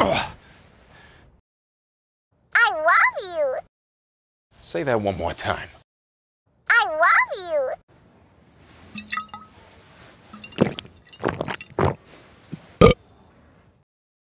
Ugh. I love you. Say that one more time. I love you.